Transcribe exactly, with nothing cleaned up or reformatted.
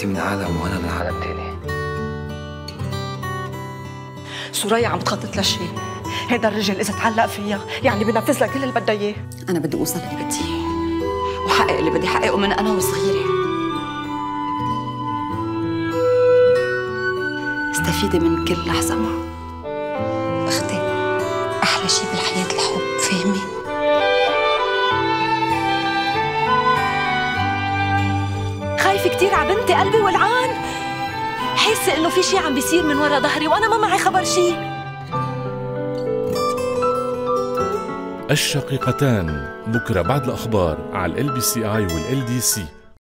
من عالم وانا من عالم تاني. سوريا عم تخطط لشيء. هيدا الرجل اذا تعلق فيها يعني بنفذ لها كل اللي بدها اياه. انا بدي اوصل اللي بدي اياه وحقق اللي بدي حققه من انا وصغيره. استفيدي من كل لحظه معه. اختي، احلى شيء بالحياه الحب، فاهمه؟ خايفه كثير على بنتي، قلبي ولعان. حاسه انه في شيء عم بيصير من ورا ظهري وانا ما معي خبر شيء. الشقيقتان بكرة بعد الأخبار على ال بي سي آي وال إل دي سي.